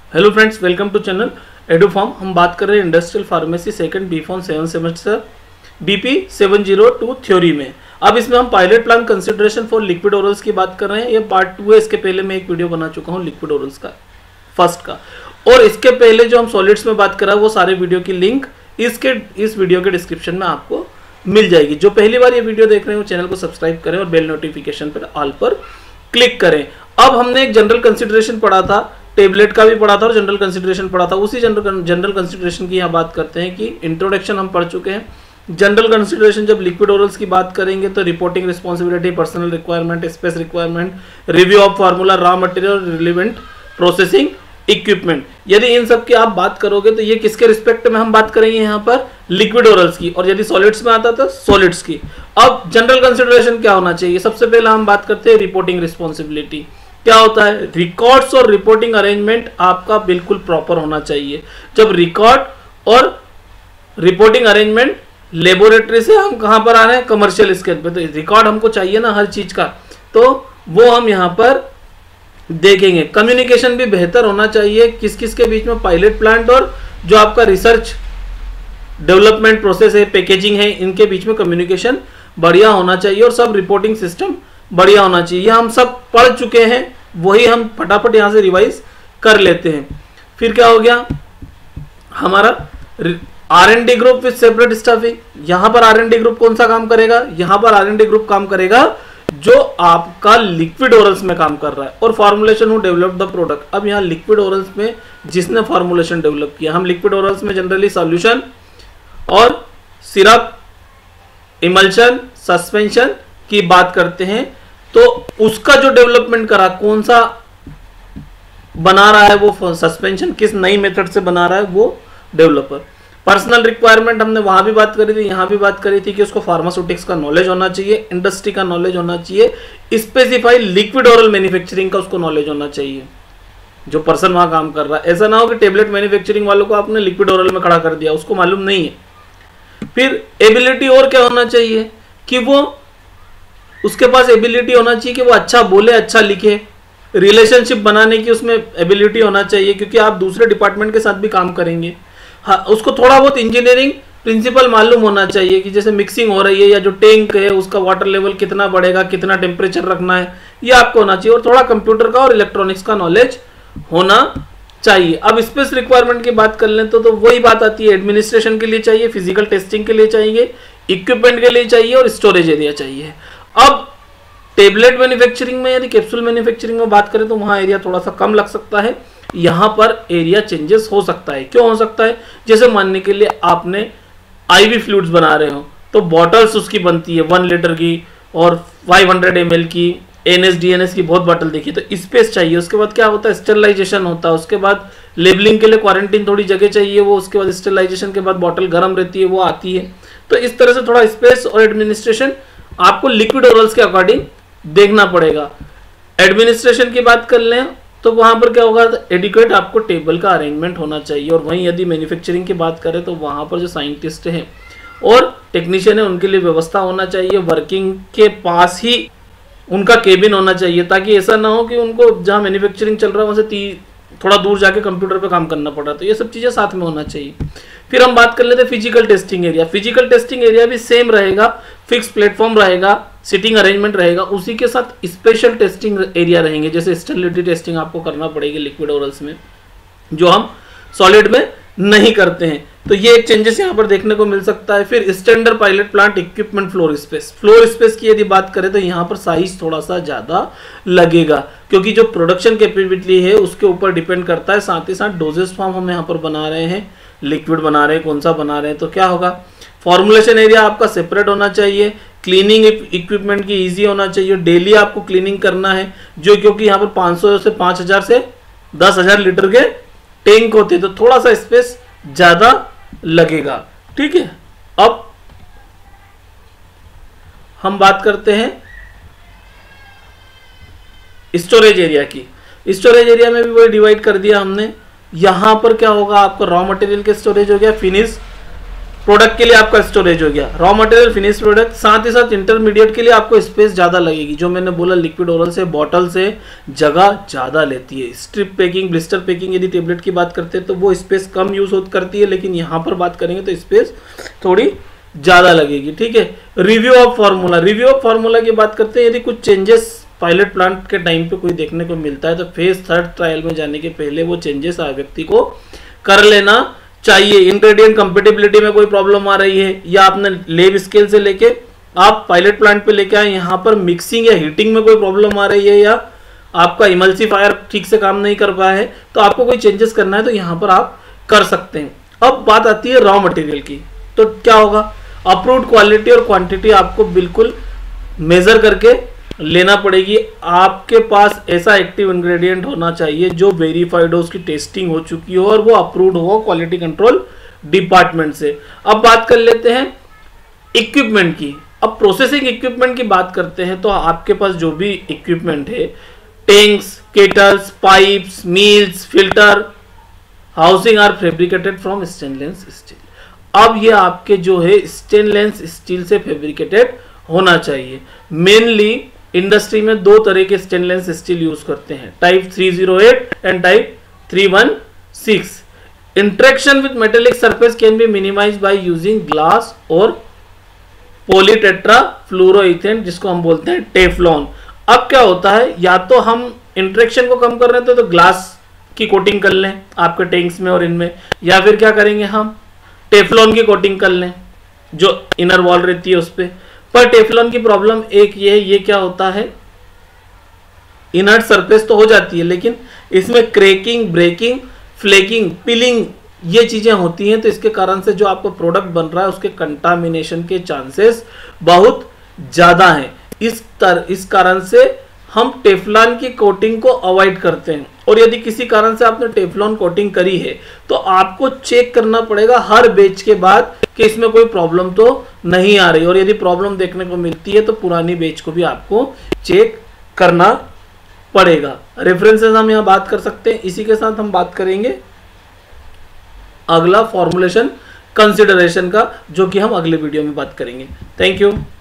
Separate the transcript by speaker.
Speaker 1: Hello friends, welcome to channel Eduform. हम बात कर रहे हैं industrial pharmacy second B pharm 7 semester BP 702 theory में। अब इसमें हम pilot plan consideration for liquid orals की बात कर रहे हैं। ये पार्ट 2 है। इसके पहले मैं एक वीडियो बना चुका हूँ लिक्विड ओरल्स का, फर्स्ट का, और इसके पहले जो हम सॉलिड्स में बात कर रहे हैं वो सारे वीडियो की लिंक इस वीडियो के डिस्क्रिप्शन में आपको मिल जाएगी। जो पहली बार ये वीडियो देख रहे हैं वो चैनल को सब्सक्राइब करें और बेल नोटिफिकेशन पर ऑल पर क्लिक करें। अब हमने एक जनरल कंसिडरेशन पढ़ा था, टेबलेट का भी पढ़ा था और जनरल कंसिडरेशन पढ़ा था। उसी जनरल कंसिडरेशन की यहाँ बात करते हैं कि इंट्रोडक्शन हम पढ़ चुके हैं। जनरल कंसिडरेशन जब लिक्विड ओरल्स की बात करेंगे तो reporting responsibility, personal requirement, space requirement, review of formula, raw material, relevant processing equipment, यदि इन सब की आप बात करोगे तो ये किसके रिस्पेक्ट में हम बात करेंगे यहाँ पर? लिक्विड ओरल्स की। और यदि सॉलिड्स में आता तो सॉलिड्स की। अब जनरल कंसिडरेशन क्या होना चाहिए? सबसे पहले हम बात करते हैं रिपोर्टिंग रिस्पॉन्सिबिलिटी। क्या होता है? रिकॉर्ड्स और रिपोर्टिंग अरेंजमेंट आपका बिल्कुल प्रॉपर होना चाहिए। जब रिकॉर्ड और रिपोर्टिंग अरेंजमेंट लेबोरेटरी से हम कहां पर आ रहे हैं? कमर्शियल स्केल पे। तो रिकॉर्ड हमको चाहिए ना हर चीज का, तो वो हम यहां पर देखेंगे। कम्युनिकेशन भी बेहतर होना चाहिए किस किस के बीच में? पायलट प्लांट और जो आपका रिसर्च डेवलपमेंट प्रोसेस है, पैकेजिंग है, इनके बीच में कम्युनिकेशन बढ़िया होना चाहिए और सब रिपोर्टिंग सिस्टम बढ़िया होना चाहिए। हम सब पढ़ चुके हैं, वही हम फटाफट यहां से रिवाइज कर लेते हैं। फिर क्या हो गया हमारा? R&D group with separate staffing. यहां पर R&D ग्रुप कौन सा काम करेगा? यहां पर R&D ग्रुप काम करेगा जो आपका लिक्विड ओरल्स में काम कर रहा है। और formulation who develop the product. अब यहाँ लिक्विड ओरल्स में जिसने फॉर्मुलेशन डेवलप किया, हम लिक्विड ओरल्स में जनरली सॉल्यूशन और सिरप, इमल्शन, सस्पेंशन की बात करते हैं। तो उसका जो डेवलपमेंट करा, कौन सा बना रहा है वो सस्पेंशन, किस नई मेथड से बना रहा है वो डेवलपर। पर्सनल रिक्वायरमेंट हमने वहां भी बात करी थी, यहां भी बात करी थी कि उसको फार्मास्यूटिक्स का नॉलेज होना चाहिए, इंडस्ट्री का नॉलेज होना चाहिए, स्पेसिफाई लिक्विड ओरल मैन्युफैक्चरिंग का उसको नॉलेज होना चाहिए जो पर्सन वहां काम कर रहा है। ऐसा ना हो कि टेबलेट मैन्युफैक्चरिंग वालों को आपने लिक्विड ओरल में खड़ा कर दिया, उसको मालूम नहीं है। फिर एबिलिटी और क्या होना चाहिए कि वो उसके पास एबिलिटी होना चाहिए कि वो अच्छा बोले, अच्छा लिखे, रिलेशनशिप बनाने की उसमें एबिलिटी होना चाहिए, क्योंकि आप दूसरे डिपार्टमेंट के साथ भी काम करेंगे। हाँ, उसको थोड़ा बहुत इंजीनियरिंग प्रिंसिपल मालूम होना चाहिए कि जैसे मिक्सिंग हो रही है या जो टैंक है उसका वाटर लेवल कितना बढ़ेगा, कितना टेम्परेचर रखना है, ये आपको होना चाहिए। और थोड़ा कंप्यूटर का और इलेक्ट्रॉनिक्स का नॉलेज होना चाहिए। अब स्पेस रिक्वायरमेंट की बात कर लें तो वही बात आती है, एडमिनिस्ट्रेशन के लिए चाहिए, फिजिकल टेस्टिंग के लिए चाहिए, इक्विपमेंट के लिए चाहिए और स्टोरेज एरिया चाहिए। अब टेबलेट मैन्युफैक्चरिंग में, यदि कैप्सूल मैन्युफैक्चरिंग में बात करें तो वहां एरिया थोड़ा सा कम लग सकता है। यहां पर एरिया चेंजेस हो सकता है। क्यों हो सकता है? जैसे मानने के लिए आपने IV फ्लूइड्स बना रहे हो तो बॉटल्स उसकी बनती है 1 लीटर की और 500 ml की, NS DNS की बहुत बॉटल देखी, तो स्पेस चाहिए। उसके बाद क्या होता है? स्टेरिलाइजेशन होता है। उसके बाद लेबलिंग के लिए क्वारंटीन थोड़ी जगह चाहिए वो। उसके बाद स्टेरिलाइजेशन के बाद बॉटल गर्म रहती है, वो आती है। तो इस तरह से थोड़ा स्पेस और एडमिनिस्ट्रेशन आपको लिक्विड ओरल्स के अकॉर्डिंग देखना पड़ेगा। एडमिनिस्ट्रेशन की बात कर लें तो वहां पर क्या होगा? एडिक्वेट आपको टेबल का अरेंजमेंट होना चाहिए। और वहीं यदि मैन्युफैक्चरिंग की बात करें तो वहां पर जो साइंटिस्ट हैं और टेक्नीशियन है उनके लिए व्यवस्था होना चाहिए। वर्किंग के पास ही उनका केबिन होना चाहिए, ताकि ऐसा ना हो कि उनको जहां मैन्युफैक्चरिंग चल रहा है वहां से थोड़ा दूर जाके कंप्यूटर पे काम करना पड़ रहा है। तो ये सब चीजें साथ में होना चाहिए। फिर हम बात कर लेते हैं physical testing area. Physical testing area भी सेम रहेगा, फिक्स प्लेटफॉर्म रहेगा, सिटिंग अरेंजमेंट रहेगा, उसी के साथ स्पेशल टेस्टिंग एरिया रहेंगे। जैसे स्टेरिलिटी टेस्टिंग आपको करना पड़ेगी लिक्विड ओरल्स में, जो हम सॉलिड में नहीं करते हैं। तो ये एक चेंजेस यहाँ पर देखने को मिल सकता है। फिर standard pilot plant equipment floor space. Floor space की यदि बात करें तो यहाँ पर साइज थोड़ा सा ज्यादा लगेगा, क्योंकि जो प्रोडक्शन कैपेबिलिटी है उसके ऊपर डिपेंड करता है। साथ ही साथ डोजेस फॉर्म हम यहाँ पर बना रहे हैं, लिक्विड बना रहे हैं, कौन सा बना रहे हैं, तो क्या होगा? फॉर्मुलेशन एरिया आपका सेपरेट होना चाहिए। क्लीनिंग इक्विपमेंट की इजी होना चाहिए। डेली आपको क्लीनिंग करना है, जो क्योंकि यहाँ पर 500 से 5000 से 10,000 लीटर के टैंक होते हैं, तो थोड़ा सा स्पेस ज्यादा लगेगा। ठीक है। अब हम बात करते हैं स्टोरेज एरिया की। स्टोरेज एरिया में भी वही डिवाइड कर दिया हमने। यहां पर क्या होगा? आपको रॉ मटेरियल के स्टोरेज हो गया, फिनिश प्रोडक्ट के लिए आपका स्टोरेज हो गया, रॉ मटेरियल, फिनिश प्रोडक्ट, साथ ही साथ इंटरमीडिएट के लिए आपको स्पेस ज़्यादा लगेगी। जो मैंने बोला लिक्विड ओरल से बॉटल से जगह ज़्यादा लेती है। स्ट्रिप पैकिंग, ब्लिस्टर पैकिंग यदि टेबलेट की बात करते हैं तो वो स्पेस कम यूज करती है, लेकिन यहाँ पर बात करेंगे तो स्पेस थोड़ी ज़्यादा लगेगी। ठीक है, review of formula, review of formula की बात करते हैं। यदि कुछ चेंजेस पायलट प्लांट के टाइम पे कोई देखने को मिलता है तो फेज 3rd ट्रायल में जाने के पहले वो चेंजेस व्यक्ति को कर लेना चाहिए। इंग्रेडिएंट कंपेटिबिलिटी में कोई प्रॉब्लम आ रही है या आपने लेब स्केल से लेके आप पायलट प्लांट पे लेके आए, यहाँ पर मिक्सिंग या हीटिंग में कोई प्रॉब्लम आ रही है या आपका इमल्सिफायर ठीक से काम नहीं कर पाया है तो आपको कोई चेंजेस करना है तो यहाँ पर आप कर सकते हैं। अब बात आती है रॉ मटेरियल की, तो क्या होगा, अप्रूव्ड क्वालिटी और क्वांटिटी आपको बिल्कुल मेजर करके लेना पड़ेगी। आपके पास ऐसा एक्टिव इंग्रेडिएंट होना चाहिए जो वेरीफाइड हो, उसकी टेस्टिंग हो चुकी हो और वो अप्रूव्ड हो क्वालिटी कंट्रोल डिपार्टमेंट से। अब बात कर लेते हैं इक्विपमेंट की। अब प्रोसेसिंग इक्विपमेंट की बात करते हैं तो आपके पास जो भी इक्विपमेंट है, tanks, kettles, pipes, mills, filter, housing are fabricated from stainless steel. अब ये आपके जो है स्टेनलेस स्टील से फैब्रिकेटेड होना चाहिए। मेनली इंडस्ट्री में 2 तरह के स्टेनलेस स्टील यूज करते हैं, type 308 and type 316। Interaction with metallic surface can be minimized by using glass और पॉलीटेट्रा फ्लोरोइथेन, जिसको हम बोलते हैं टेफ्लॉन। अब क्या होता है, या तो हम इंटरेक्शन को कम कर रहे थे तो ग्लास की कोटिंग कर लें आपके टैंक्स में और इनमें, या फिर क्या करेंगे हम टेफ्लॉन की कोटिंग कर लें जो इनर वॉल रहती है उस पर। पर टेफ्लॉन की प्रॉब्लम एक ये है, ये क्या होता है, इनर्ट सरफेस तो हो जाती है लेकिन इसमें क्रैकिंग, ब्रेकिंग, फ्लेकिंग, पिलिंग ये चीजें होती हैं, तो इसके कारण से जो आपका प्रोडक्ट बन रहा है उसके कंटामिनेशन के चांसेस बहुत ज्यादा हैं। इस कारण से हम टेफ्लॉन की कोटिंग को अवॉइड करते हैं। और यदि किसी कारण से आपने टेफ्लॉन कोटिंग करी है तो आपको चेक करना पड़ेगा हर बैच के बाद कि इसमें कोई प्रॉब्लम तो नहीं आ रही, और यदि प्रॉब्लम देखने को मिलती है तो पुरानी बैच को भी आपको चेक करना पड़ेगा। रेफरेंसेस हम यहाँ बात कर सकते हैं। इसी के साथ हम बात करेंगे अगला फॉर्मुलेशन कंसिडरेशन का, जो कि हम अगले वीडियो में बात करेंगे। Thank you.